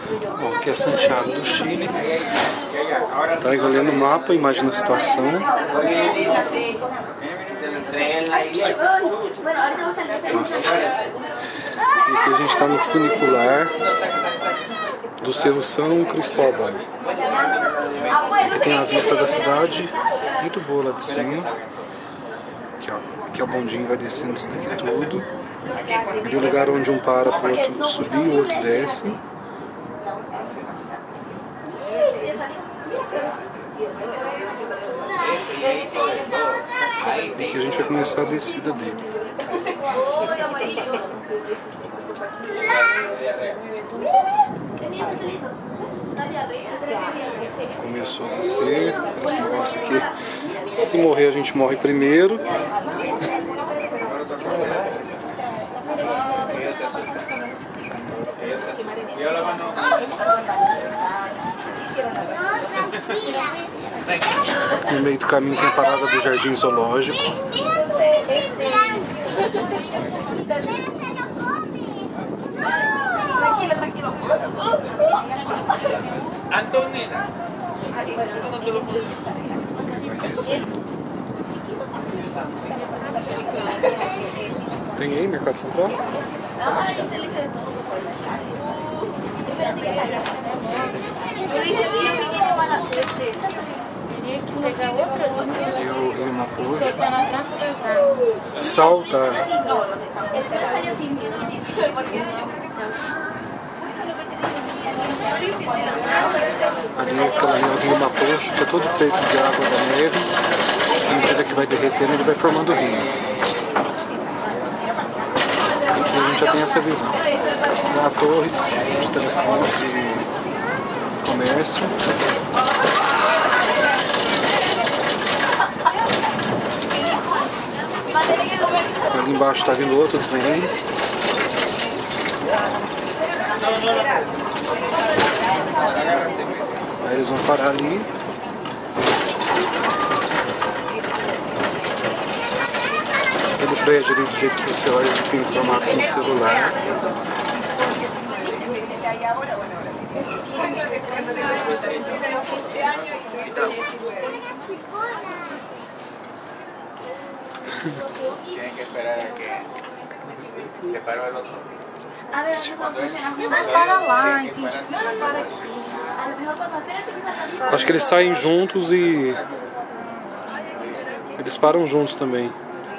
Bom, aqui é Santiago do Chile. Tá aí olhando o mapa, imagina a situação. Nossa. E aqui a gente está no funicular do Cerro São Cristóbal. Aqui tem a vista da cidade, muito boa lá de cima. Aqui, ó, aqui é o bondinho, vai descendo isso daqui tudo. Aqui é o lugar onde um para para o outro subir e o outro desce. E aqui a gente vai começar a descida dele. Começou a descer. Esse negócio aqui, se morrer a gente morre primeiro. No meio do caminho tem a parada do Jardim Zoológico. Tem aí Mercado Central? Eu vi uma poxa. Salta. Ali aquela linha do Rio Poxa, que é todo feito de água da neve. À medida que vai derretendo, ele vai formando o rio. E a gente já tem essa visão. Lá torres de telefone, de comércio. Ali embaixo está vindo outro trem. Aí eles vão parar ali. Todo prédio ali, do jeito que você olha, tem formato com celular. Tienen que esperar a que se paró el otro. A ver, para lá, entendi. Não para aqui. Acho que eles saem juntos e eles param juntos também.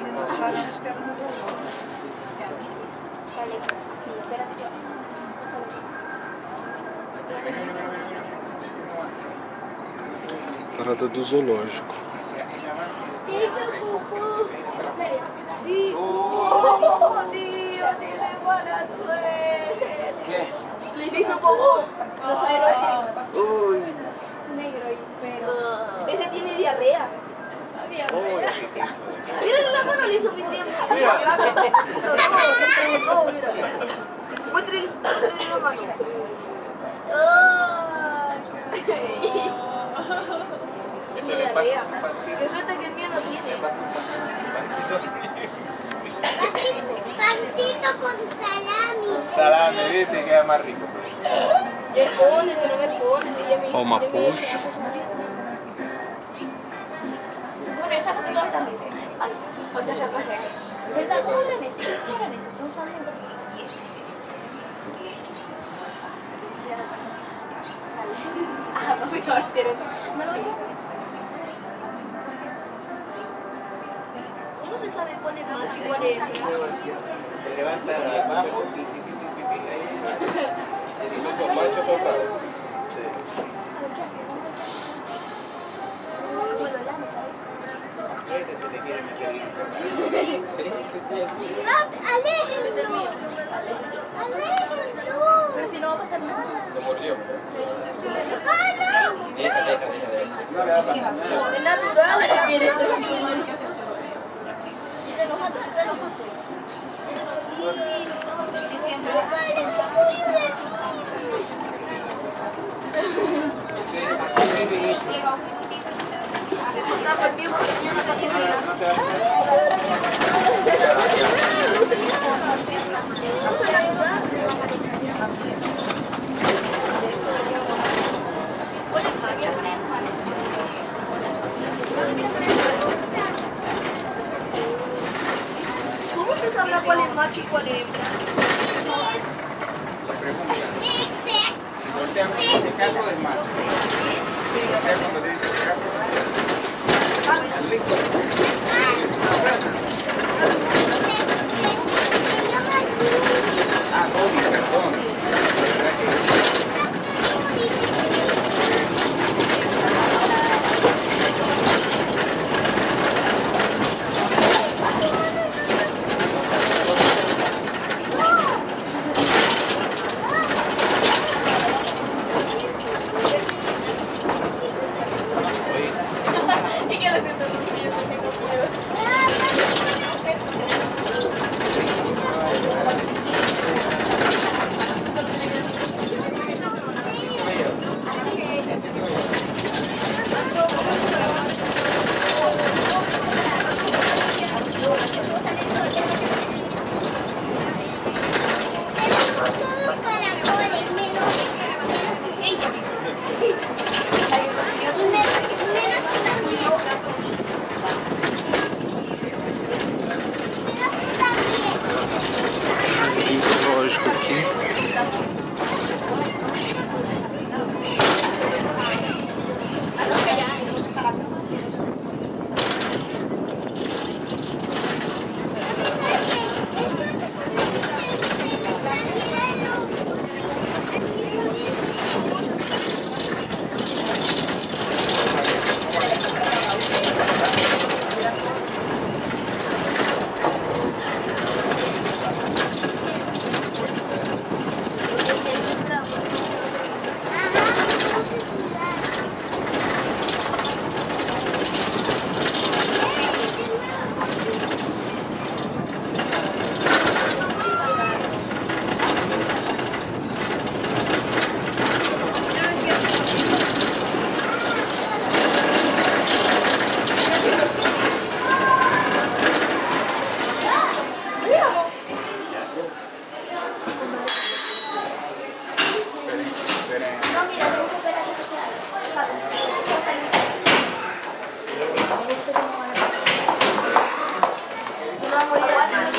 Parada do zoológico. Le hizo como los aerosoles. Uy. Negro y pero. Ese tiene diarrea. Mira la mano, le hizo mi diarrea. Muéstrele la mano. Tiene diarrea. Qué suerte que el mío no tiene. Pancito con salami. Salami, viste, queda más rico. Respóndete, no me respondes. Ó, uma poxa. Bueno, esa poquito también. Ay, ahorita se apaga. ¿Verdad? ¿Cómo la necesito? ¿Cómo la necesito? Ah, papi, no, no lo voy a. ¿Cómo se sabe cuál es macho y cuál es hembra? Te levanta abajo y si tiene un pipí ahí sale. Y se dice los machos son raros. Se te quiere meter. ¡Aléjenlo! ¡Aléjenlo! Pero si no va a pasar nada. Lo mordió. ¡Ah, no! Deja. No le va a pasar nada. Es natural. ¿Cuál hembra? La pregunta. Si volteamos este carro es macho. Si volteamos cuando dice carro, al listo. Ah, Bobby, perdón. La verdad que... Y que lo siento durmiendo, que no puedo. Lógico aqui.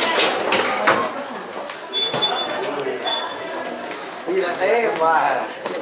Mira, Eva.